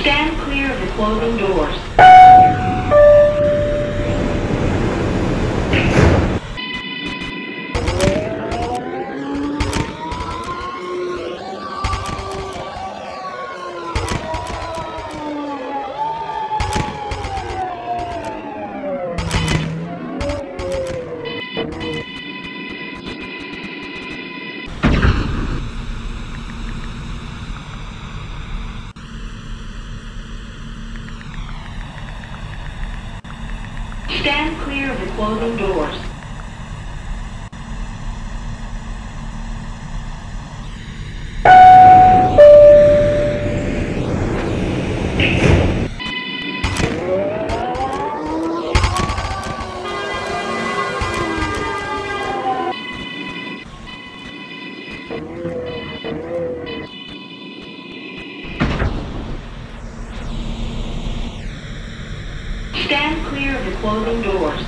Stand clear of the closing doors. Stand clear of the closing doors. Stand clear of the closing doors.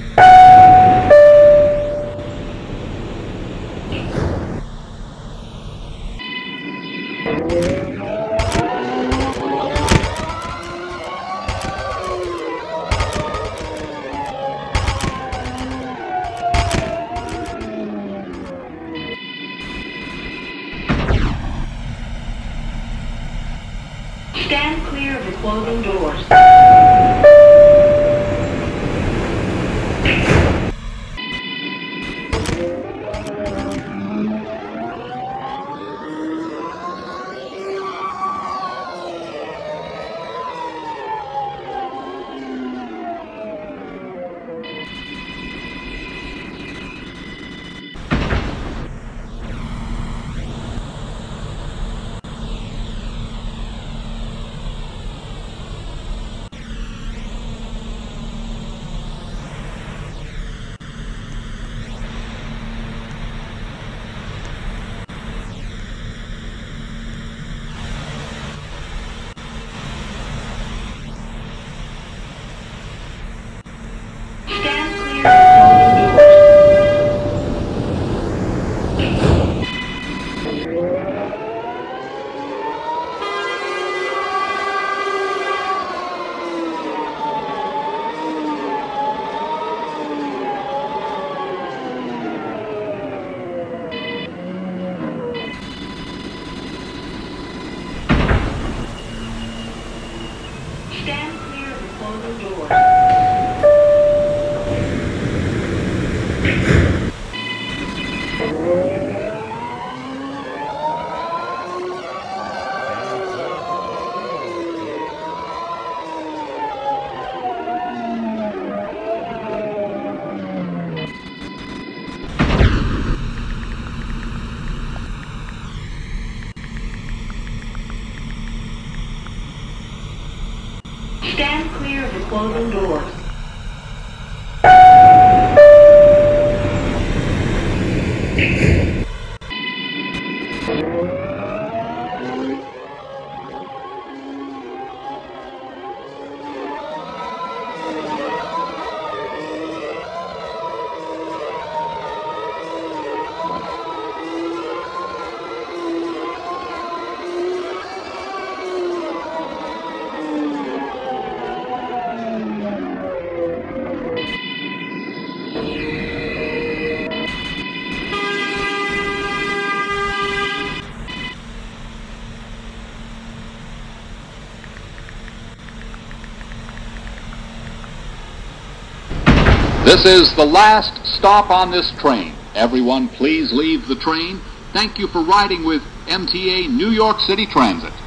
Stand clear of the closing doors. Stand clear of the closing doors. Stand clear of the closing doors. Stand clear of the closing doors. This is the last stop on this train. Everyone, please leave the train. Thank you for riding with MTA New York City Transit.